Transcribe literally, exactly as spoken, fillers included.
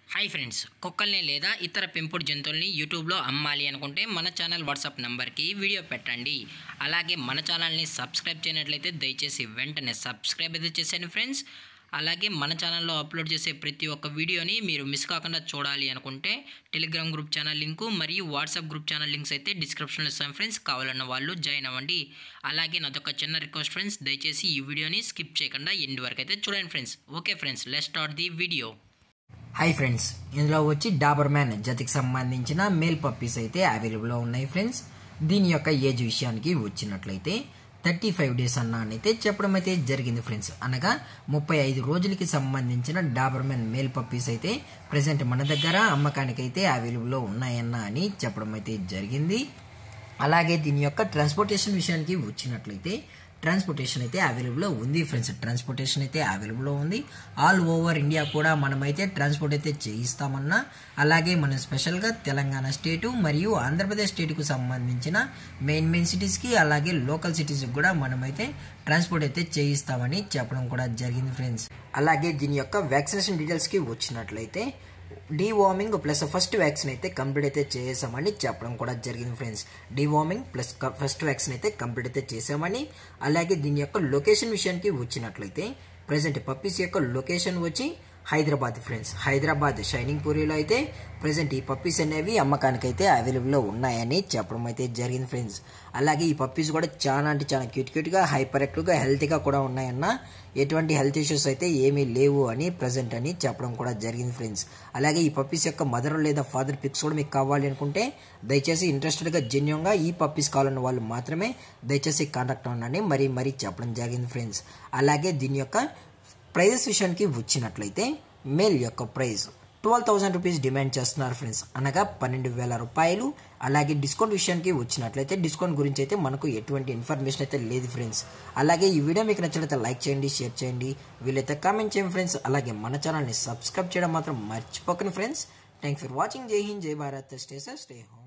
Hi friends, కుక్కల్ని లేదా ఇతర పెంపుడు జంతువుల్ని యూట్యూబ్లో అమ్మాలి అనుకుంటే మన ఛానల్ వాట్సాప్ నెంబర్కి వీడియో పెట్టండి. అలాగే మన ఛానల్ని సబ్స్క్రైబ్ చేయనట్లయితే దయచేసి వెంటనే సబ్స్క్రైబ్ అయితే చేసేయండి ఫ్రెండ్స్. అలాగే మన ఛానల్లో అప్లోడ్ చేసే ప్రతి ఒక్క వీడియోని మీరు మిస్ కాకుండా చూడాలి అనుకుంటే టెలిగ్రామ్ గ్రూప్ ఛానల్ లింకు మరియు వాట్సాప్ గ్రూప్ ఛానల్ లింక్స్ అయితే డిస్క్రిప్షన్లో ఇస్తాం ఫ్రెండ్స్. కావాలన్న వాళ్ళు జాయిన్ అవ్వండి. అలాగే నాదొక చిన్న రిక్వెస్ట్ ఫ్రెండ్స్, దయచేసి ఈ వీడియోని స్కిప్ చేయకుండా ఎండ్ వరకు అయితే చూడండి friends. Okay friends, let's start the video. Hi friends, ఇందులో వచ్చి డాబర్ మ్యాన్ జతికి సంబంధించిన మేల్ పప్పీస్ అయితే అవైలబుల్లో ఉన్నాయి ఫ్రెండ్స్. దీని యొక్క ఏజ్ విషయానికి వచ్చినట్లయితే థర్టీ ఫైవ్ డేస్ అన్న అయితే చెప్పడం అయితే జరిగింది ఫ్రెండ్స్. అనగా ముప్పై ఐదు రోజులకి సంబంధించిన డాబర్ మ్యాన్ మేల్ పప్పీస్ అయితే ప్రజెంట్ మన దగ్గర అమ్మకానికి అయితే అవైలబుల్లో ఉన్నాయన్న అని చెప్పడం అయితే జరిగింది. అలాగే దీని యొక్క ట్రాన్స్పోర్టేషన్ విషయానికి వచ్చినట్లయితే ట్రాన్స్పోర్టేషన్ అయితే అవైలబుల్లో ఉంది ఫ్రెండ్స్. ట్రాన్స్పోర్టేషన్ అయితే అవైలబుల్లో ఉంది. ఆల్ ఓవర్ ఇండియా కూడా మనమైతే ట్రాన్స్పోర్ట్ అయితే చేయిస్తామన్నా, అలాగే మనం స్పెషల్గా తెలంగాణ స్టేటు మరియు ఆంధ్రప్రదేశ్ స్టేట్కు సంబంధించిన మెయిన్ మెయిన్ సిటీస్కి అలాగే లోకల్ సిటీస్కి కూడా మనమైతే ట్రాన్స్పోర్ట్ అయితే చేయిస్తామని చెప్పడం కూడా జరిగింది ఫ్రెండ్స్. అలాగే దీని యొక్క వ్యాక్సినేషన్ డీటెయిల్స్కి వచ్చినట్లయితే డీవార్మింగ్ ప్లస్ ఫస్ట్ వ్యాక్సిన్ అయితే కంప్లీట్ అయితే చేసామని చెప్పడం కూడా జరిగింది friends. Deworming plus first vaccine అయితే కంప్లీట్ అయితే చేసామని. అలాగే దీని యొక్క లొకేషన్ విషయానికి వచ్చినట్లయితే ప్రజెంట్ పప్పీస్ యొక్క లొకేషన్ వచ్చి హైదరాబాద్ ఫ్రెండ్స్. హైదరాబాద్ షైనింగ్ పూరిలో అయితే ప్రజెంట్ ఈ పప్పీస్ అనేవి అమ్మకానికి అయితే అవైలబుల్లో ఉన్నాయని చెప్పడం అయితే జరిగింది ఫ్రెండ్స్. అలాగే ఈ పప్పీస్ కూడా చాలా అంటే చాలా క్యూట్ క్యూట్గా హైపర్ యాక్టివ్గా హెల్తీగా కూడా ఉన్నాయన్న, ఎటువంటి హెల్త్ ఇష్యూస్ అయితే ఏమీ లేవు అని ప్రజెంట్ అని చెప్పడం కూడా జరిగింది ఫ్రెండ్స్. అలాగే ఈ పప్పీస్ యొక్క మదర్ లేదా ఫాదర్ పిక్స్ కూడా మీకు కావాలి అనుకుంటే దయచేసి ఇంట్రెస్టెడ్గా జెన్యున్గా ఈ పప్పీస్ కావాలన్న వాళ్ళు మాత్రమే దయచేసి కాంటాక్ట్ అవ్వండి మరీ మరీ చెప్పడం జరిగింది ఫ్రెండ్స్. అలాగే దీని యొక్క ప్రైజెస్ విషయానికి వచ్చినట్లయితే మేల్ యొక్క price twelve thousand rupees demand చేస్తున్నారు ఫ్రెండ్స్, అనగా పన్నెండు వేల రూపాయలు. అలాగే డిస్కౌంట్ విషయానికి వచ్చినట్లయితే డిస్కౌంట్ గురించి అయితే మనకు ఎటువంటి ఇన్ఫర్మేషన్ అయితే లేదు ఫ్రెండ్స్. అలాగే ఈ వీడియో మీకు నచ్చినట్లయితే లైక్ చేయండి, షేర్ చేయండి, వీలైతే కామెంట్ చేయండి ఫ్రెండ్స్. అలాగే మన ఛానల్ని సబ్స్క్రైబ్ చేయడం మాత్రం మర్చిపోకండి ఫ్రెండ్స్. Thanks for watching. జై హింద్, జై Bharat, stay safe, stay home.